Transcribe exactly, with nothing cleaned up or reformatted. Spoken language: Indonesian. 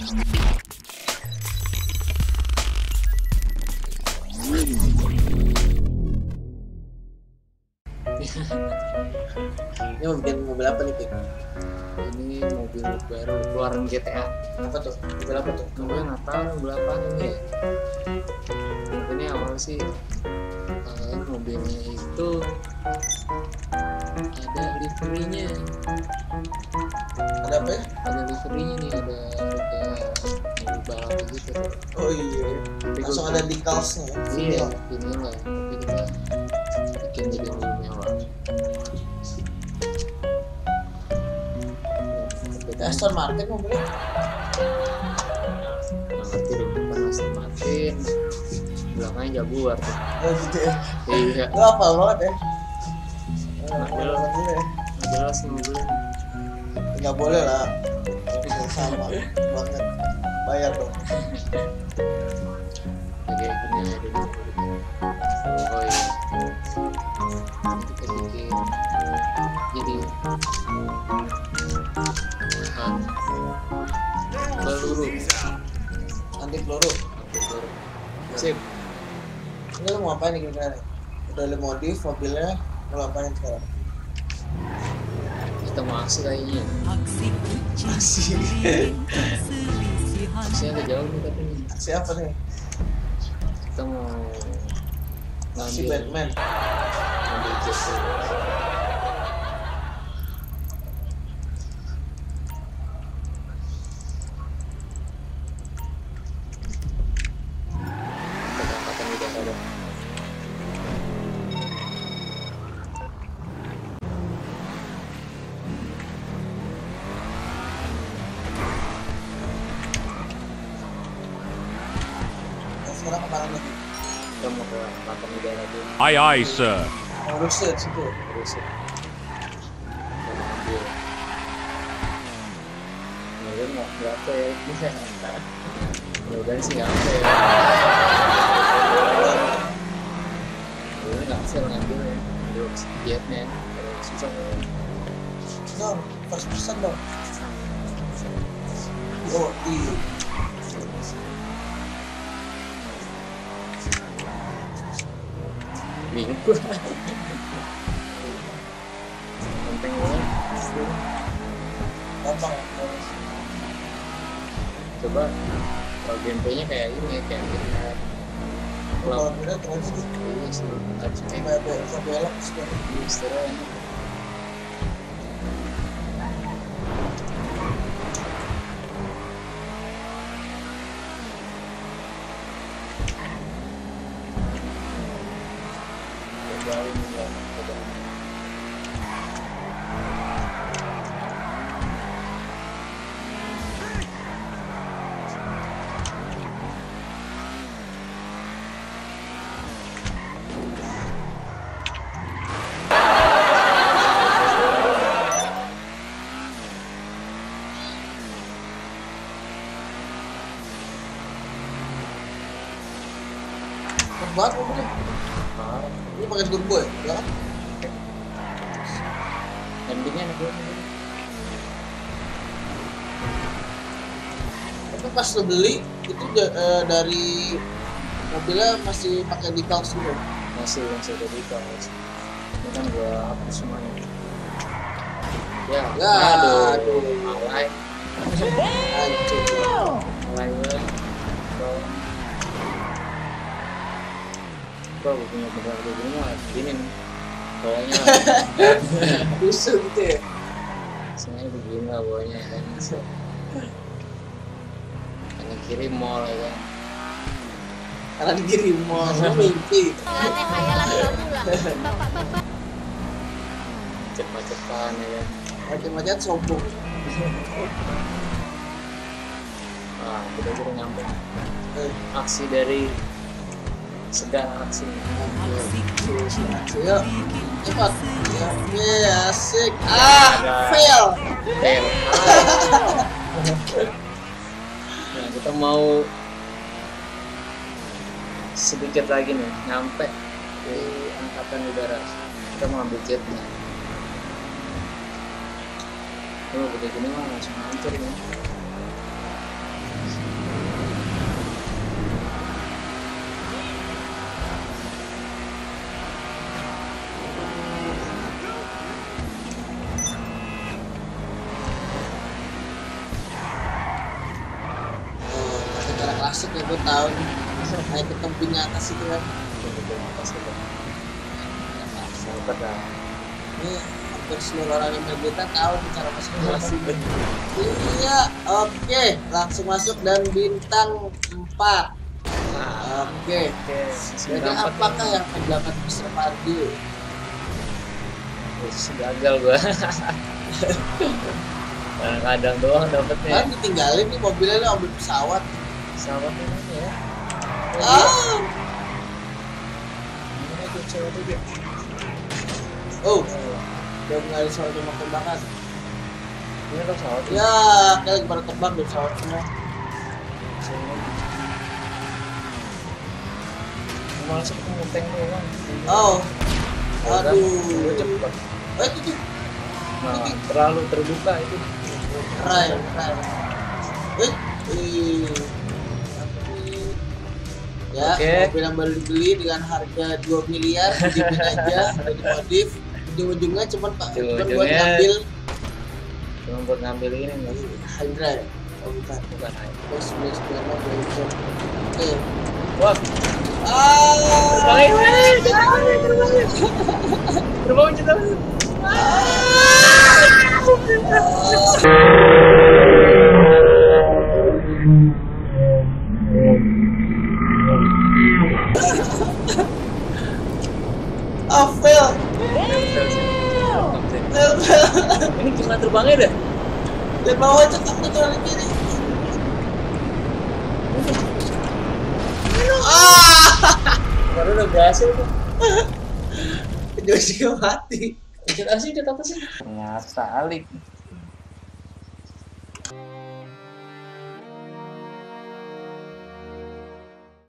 Ini mobil mobil apa nih, Pik? Ini mobil baru keluaran G T A. Apa tuh? Mobil apa tuh? Mobil nggak tahu mobil apa ini. Ini awal sih uh, mobilnya itu ada liverynya. Ada apa ya? Ada liverynya nih, ada kayak mobil balap gitu. Oh iya. Langsung ada decalsnya ya? Iya, ini lah. Tapi kita bikin jadi mobil mewah. Aston Martin mobilnya? Nggak ngerti dong, bukan Aston Martin. Belakangnya Jaguar tuh. Oh gitu ya? Iya. Lo hafal banget ya? Nggak Hafal jelas. banget dulu ya? Nggak jelas nih mobilnya. Nggak boleh lah. Sama banget. Bayar dong. Oke, ini ada dulu. Oh iya. Kita bikin jadi bahan peluru. Anti peluru. Anti peluru. Sip. Ini lo mau ngapain nih kira-kira nih? Udah lo modif mobilnya, lo ngapain sekarang? Kita mau aksi kayaknya. Aksi Aksi. Aksinya agak jauh nih tapi nih. Aksi apa nih? Kita mau Aksi ngambil Batman. ngambil jet dulu. Angkatan udah ada. Nah, sekarang kemana lagi? Kita mau ke angkatan udara dulu. Aye, aye, sir. Mau ruset situ. Terus ya. Kita mau ambil. Mudah-mudahan nggak nggak apa ya. Mudah-mudahan sih nggak apa ya. Mudah-mudahan nggak bisa ngambil ya. Ambil jetnya. Kalau susah ya. Dong, first person dong. Oh iya. Bingung gue. Penting banget. Gampang. Coba kalau gameplaynya kayak ini ya, kayak kita Kalau beda terus iya sih harus kayak kayak kayak belok sekarang. gitu istirahat. Coba ini ya, coba. Cepet banget mobilnya. Ah, Ini pakai turbo ya? Ya kan? endingnya enak banget. Tapi pas lo beli itu da- eh, dari mobilnya masih pakai decals gitu. Masih masih ada di kaos. Ini kan gua hapus semuanya. Ya, Ya, aduh, aduh. alay, Hancur. alay banget. Bro, bro, gua punya beberapa kayak gini mah gini nih. Bawahnya, Busuk gitu ya. sebenarnya begini lah bawahnya kan. Kanan kiri mall ya kan. Karena dikirim mau lo mimpi. Teh hayalan kamu lah. Bapak-bapak Cepat-cepat ya kan. Macam-macam sombong. Ah, kita udah nyampe. Eh, Aksi dari segala aksi. Ayo, cepat. Ya, ya, asik. Ah, fail. Fail. Nah, kita mau sedikit lagi nih nyampe di angkatan udara. Kita mau ambil jetnya. Oh, udah gini mah langsung hancur nih. klasik ya, gue tahu nih. Kayak ke tebing atas itu kan. Atas itu. Sahabat dah. Ini hampir seluruh orang yang main Beta tahu nih cara masuk kelas ini. Iya, oke, langsung masuk dan bintang empat. Nah, Oke. oke. Jadi apakah yang terdapat mister Pardi? Terus gagal gua. Kadang-kadang doang dapetnya. Kan ditinggalin nih mobilnya, nih mobil pesawat. Pesawat ini ya. Ah. Ini tuh cewek tuh dia. Oh, udah mulai soal tembak-tembakan. Ini kan pesawat. Ya, kayak lagi pada terbang di pesawat semua. Masuk ke tank doang. Oh, Udah aduh. cepet. Oh itu tuh, Nah, terlalu terbuka itu. keren, keren. Eh, ih. Ya, Oke. mobil yang baru dibeli dengan harga dua miliar, dijamin aja, udah dimodif. Ujung-ujungnya cuma pak, cuma buat Ujung-ujungnya ngambil Cuma buat ngambil ini nih. Hydra ya? Oh bukan, Bukan aja. terus sembilan sembilan mobil itu. Oke. Wah, Ah, terbangin, weh, terbangin, terbangin. Terbangin, terbangin. ah, fail. Ini gimana terbangnya dah? Dan bawah cetak tuh dari kiri. Ah, Baru udah berhasil tuh. Josie mati. Ikut asik, ikut apa sih? Ternyata alik.